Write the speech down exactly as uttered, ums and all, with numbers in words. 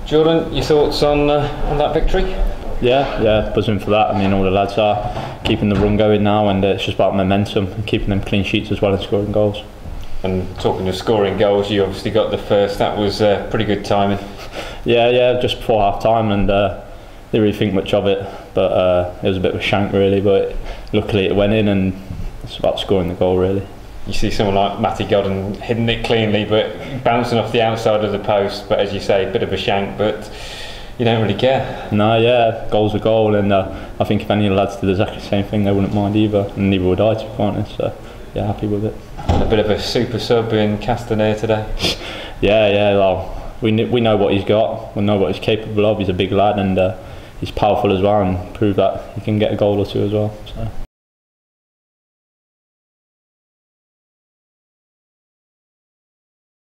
Jordan, your thoughts on uh, on that victory? Yeah, yeah, buzzing for that. I mean, all the lads are keeping the run going now, and uh, it's just about momentum and keeping them clean sheets as well as scoring goals. And talking of scoring goals, you obviously got the first. That was uh, pretty good timing. Yeah, yeah, just before half time, and uh, didn't really think much of it, but uh, it was a bit of a shank really. But luckily it went in, and it's about scoring the goal really. You see someone like Matty Godden hitting it cleanly, but bouncing off the outside of the post. But as you say, a bit of a shank, but you don't really care. No, yeah, goal's a goal, and uh, I think if any of the lads did exactly the same thing, they wouldn't mind either, and neither would I, to be honest. So yeah, happy with it. And a bit of a super sub in Castaner today. yeah, yeah. Well, we kn we know what he's got. We know what he's capable of. He's a big lad, and uh, he's powerful as well, and proved that he can get a goal or two as well. So.